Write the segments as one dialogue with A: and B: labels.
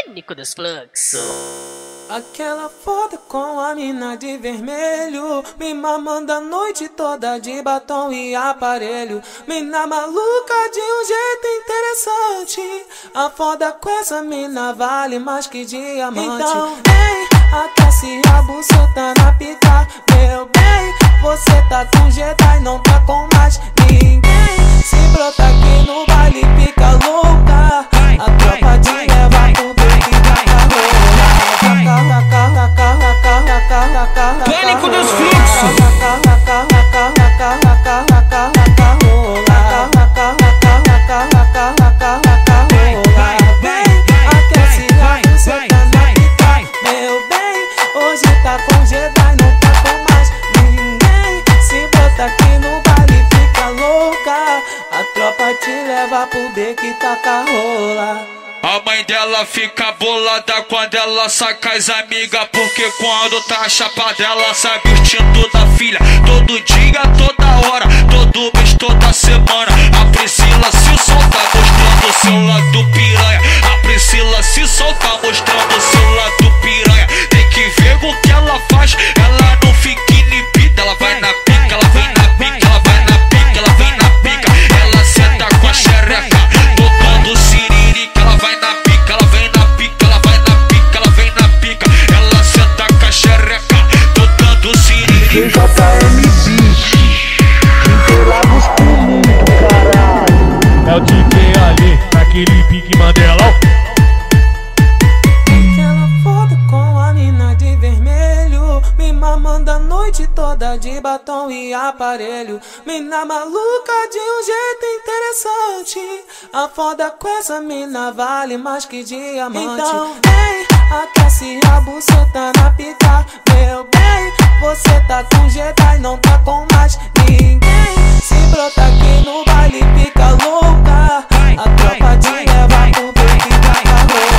A: Pânico dos fluxos.
B: Aquela foto com a mina de vermelho, me mamando a noite toda de batom e aparelho. Mina maluca de um jeito interessante. A foda com essa mina vale mais que diamante. Então vem, aquece a buceta na pica, meu bem. Você tá com Jedi, não tá com mais ninguém. Se brota aqui no baile, fica louca. A tropa te leva pro beco e vai
C: Pânico dos fluxos.
B: Aquece a buceta na pica, meu bem. Hoje tá com Jedi, não tá com mais ninguém. Se bota aqui no baile, fica louca. A tropa te leva pro beco e taca rola.
D: A mãe dela fica bolada quando ela saca as amigas, porque quando tá chapada ela sabe o instinto da filha. Todo dia, toda hora, todo mês, toda semana. A Priscila se solta mostrando seu lado piranha. A Priscila se solta mostrando seu lado piranha. Tem que ver o que ela faz, ela não fica inibida. Ela vai na pica, ela vem na pica, ela vai na pica, ela vem na pica. Ela senta com a xereca, tocando siririca. Ela vai na pica, ela vem na pica, ela vai na pica, ela vem na pica. Ela senta com a xereca, tocando siririca.
E: JM Beat, Interlagos pro mundo, caralho.
F: É o DJ ali, naquele pique Mandelão.
B: Aquela foto com a mina de vermelho, me mamando a noite toda de batom e aparelho. Mina maluca de um jeito interessante. A foda com essa mina vale mais que diamante. Então vem, aquece a buceta na pica, meu bem. Você tá com Jedi, não tá com mais ninguém. Se brota aqui no baile, fica louca. A tropa te leva pro beco e vai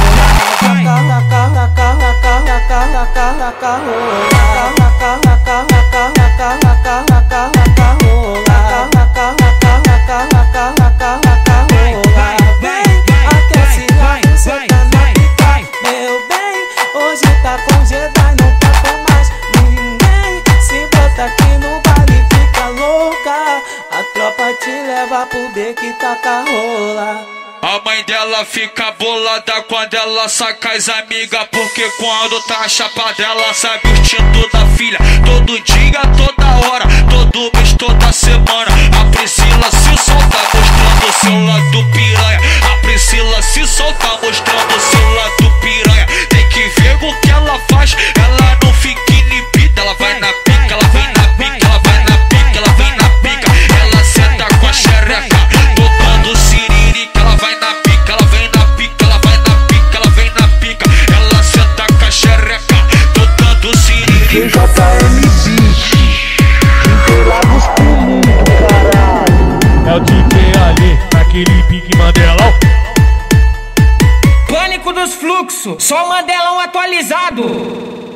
B: aquece a buceta na pica, meu bem. Hoje tá com Jedi, não tá com mais ninguém. Se bota aqui no baile, fica louca. A tropa te leva pro beco e taca rola.
D: A mãe dela fica bolada quando ela saca as amigas, porque quando tá chapada ela sabe o instinto da filha. Todo dia, toda hora, todo mês, toda semana. A Priscila se solta mostrando seu lado piranha. A Priscila se solta mostrando seu lado piranha. Tem que ver o que ela faz, ela não fica inibida. Ela vai na pica, ela vem na pica, ela vai na pica, ela vem na pica. Ela senta com a xereca, tocando siririca. Ela vai na pica, ela vem na pica, ela vai na pica, ela vem na pica. Ela senta com a xereca, tocando siririca.
E: JM Beat, Interlagos pro mundo, caralho.
F: É o DJ ali, naquele pique Mandelão.
C: Pânico dos fluxos, só Mandelão atualizado.